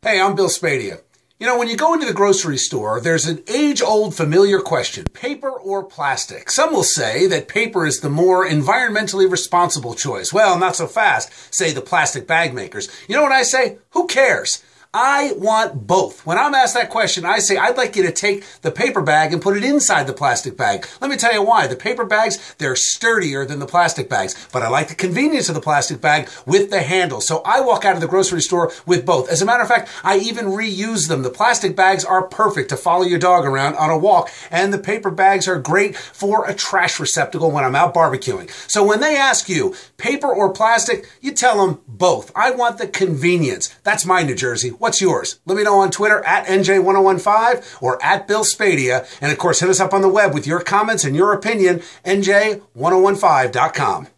Hey, I'm Bill Spadea. You know, when you go into the grocery store, there's an age-old familiar question, paper or plastic? Some will say that paper is the more environmentally responsible choice. Well, not so fast, say the plastic bag makers. You know what I say? Who cares? I want both. When I'm asked that question, I say, I'd like you to take the paper bag and put it inside the plastic bag. Let me tell you why. The paper bags, they're sturdier than the plastic bags, but I like the convenience of the plastic bag with the handle. So I walk out of the grocery store with both. As a matter of fact, I even reuse them. The plastic bags are perfect to follow your dog around on a walk, and the paper bags are great for a trash receptacle when I'm out barbecuing. So when they ask you, paper or plastic, you tell them both. I want the convenience. That's my New Jersey. What's yours? Let me know on Twitter at NJ1015 or at Bill Spadea. And of course, hit us up on the web with your comments and your opinion, NJ1015.com.